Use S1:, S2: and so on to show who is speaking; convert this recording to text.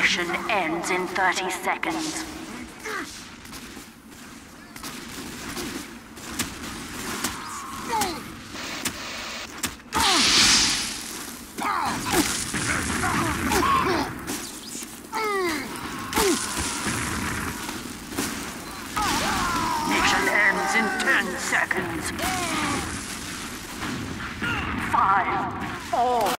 S1: Mission ends in 30 seconds. Mission ends in 10 seconds. 5, 4...